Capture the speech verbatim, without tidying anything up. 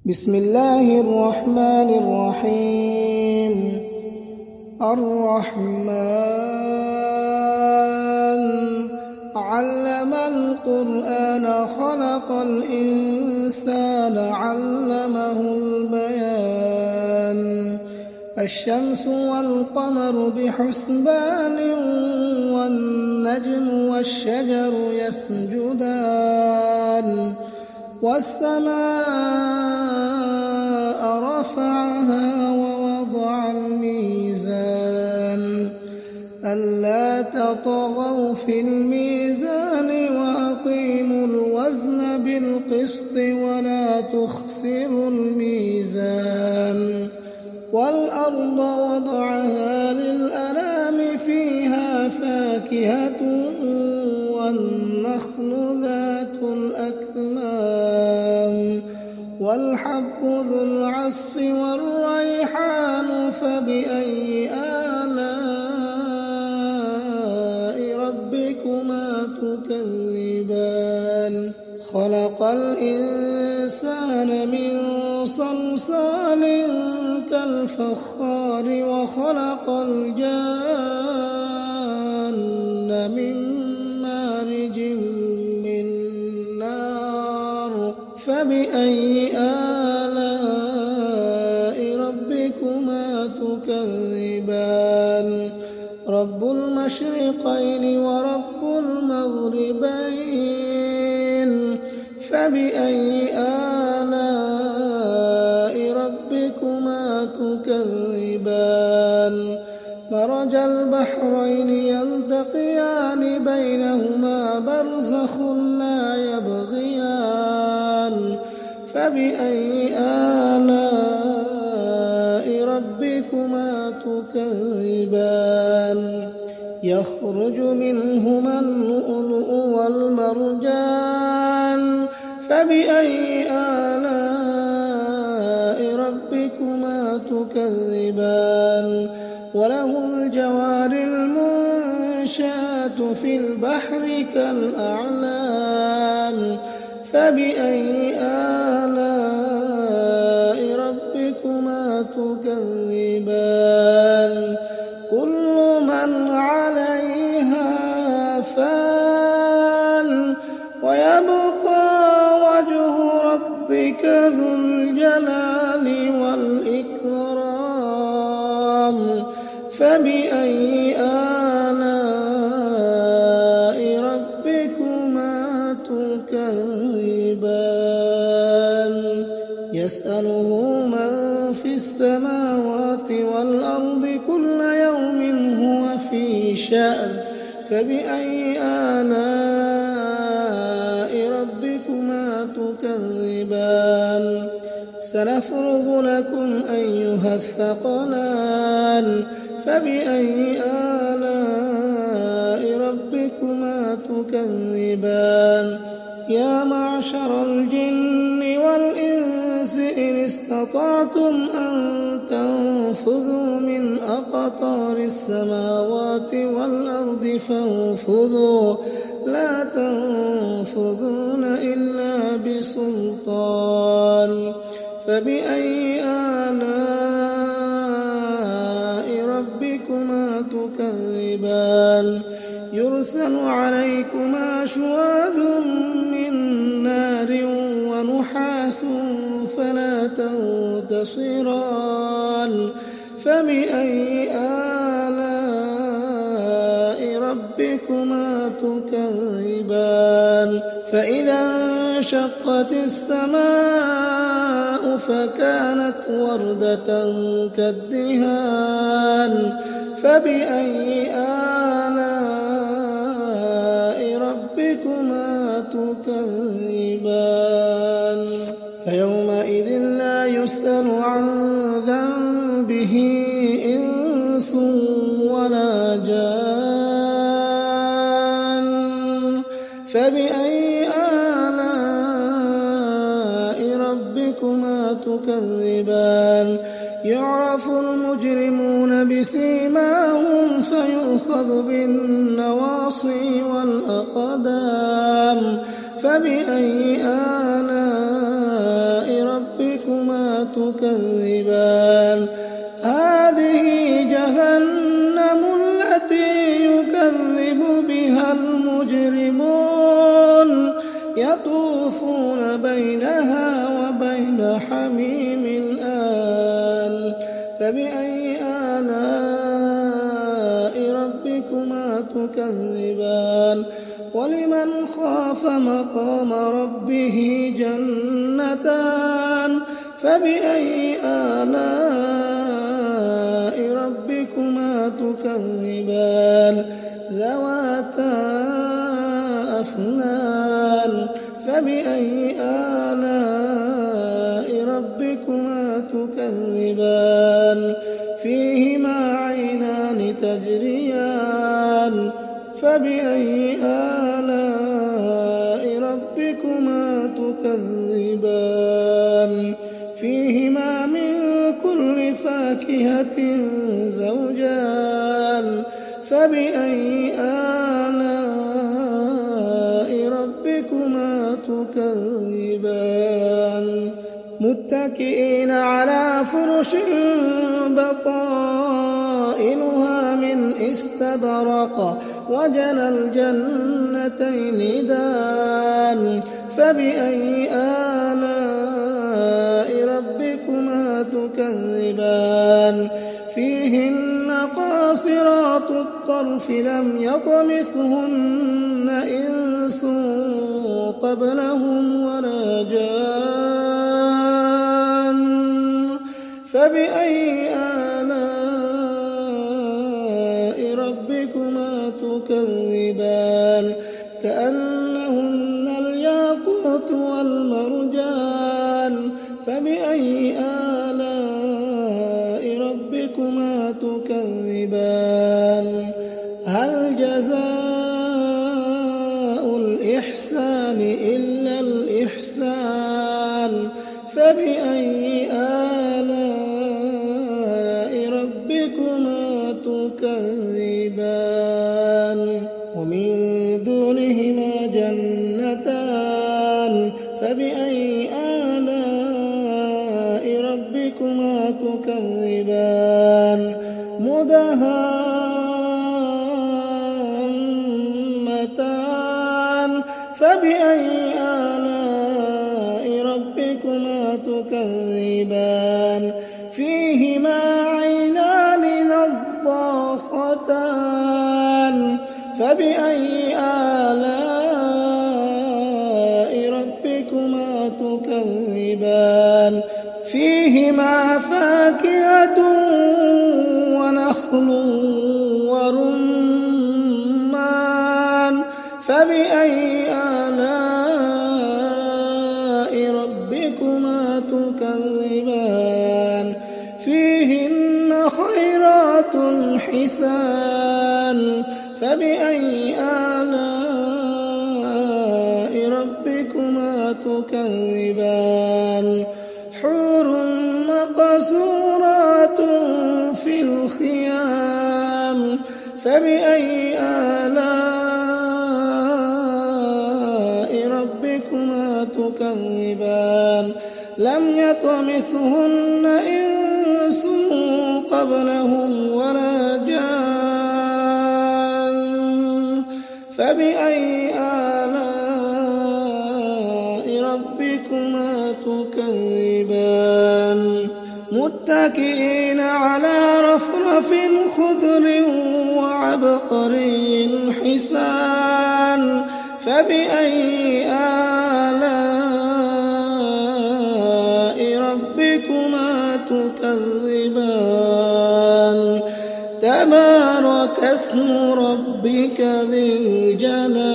بسم الله الرحمن الرحيم. الرحمن علم القرآن خلق الإنسان علمه البيان. الشمس والقمر بحسبان والنجم والشجر يسجدان والسماء رفعها ووضع الميزان ألا تطغوا في الميزان وأقيموا الوزن بالقسط ولا تخسروا الميزان. والأرض وضعها للأنام فيها فاكهة والنخل ذات الأكمام والحب ذو العصف والريحان فبأي آلاء ربكما تكذبان. خلق الإنسان من صلصال كالفخار وخلق الجان من مارج من نار فبأي آلاء ربكما تكذبان. رب المشرقين ورب المغربين فبأي آلاء ربكما تكذبان. مرج البحرين يلتقيان بينهما برزخ لا يبغيان فبأي آلاء ربكما تكذبان. يخرج منهما اللؤلؤ والمرجان فبأي آلاء ربكما تكذبان. وله الجوار المنشآت في البحر كالأعلام فبأي آلاء ربكما تكذبان. كل من عليها فان ويبقى وجه ربك ذو الجلال والإكرام فبأي آلاء ربكما تكذبان. يسأله من في السماوات والأرض كل يوم هو في شأن فبأي آلاء ربكما تكذبان. سنفرغ لكم أيها الثقلان فبأي آلاء ربكما تكذبان. يا معشر الجن والإنس إن استطعتم أن تنفذوا من أقطار السماوات والأرض فانفذوا لا تنفذون إلا بسلطان فبأي آلاء ربكما تكذبان. يرسل عليكما شواظ من نار ونحاس فلا تنتصران فبأي آلاء ربكما تكذبان. فإذا انشقت السماء فكانت وردة كالدهان فبأي آلاء ربكما تكذبان. فيومئذ لا يسأل عن ذنبه إنس ولا جان فبأي آلاء ربكما تكذبان. يعرف المجرمون بسيماهم فيؤخذ بالنواصي والأقدام فبأي آلاء ربكما تكذبان هذه جهنم التي يكذب بها المجرمون يطوفون بينها وبين حميم آن فبأي آلاء ربكما تكذبان ولمن خاف مقام ربه جنتان فبأي آلاء ربكما تكذبان ذواتا أفنان فبأي آلاء ربكما تكذبان فيهما عينان تجريان فبأي آلاء ربكما تكذبان فيهما من كل فاكهة زوجان فبأي آلاء ربكما تكذبان متكئين على فرش بطائنها من استبرق وجنى الجنتين دان فبأي آلاء ربكما تكذبان فيهن قاصرات الطرف لم يطمثهن إنس قبلهم ولا جان فبأي آلاء ربكما تكذبان كأنهن الياقوت والمرجان فبأي آلاء ربكما تكذبان هل جزاء الإحسان إلا الإحسان فبأي آلاء ربكما تكذبان ومن دونهما جنتان فبأي آلاء ربكما تكذبان مدهامتان فبأي آلاء ربكما تكذبان فيهما عينان نضاختان فبأي آلاء ربكما تكذبان فيهما فاكهة ونخل ورمان فبأي آلاء ربكما تكذبان فيهن خيرات حسان فبأي آلاء ربكما تكذبان حور مقصورات في الخيام فبأي آلاء ربكما تكذبان لم يطمثهن إنس قبلهم ولا جان فبأي آلاء ربكما تكذبان متكئين على رفرف خضر وعبقري حسان فبأي آلاء ربكما تكذبان تبارك اسم ربك ذي الجلال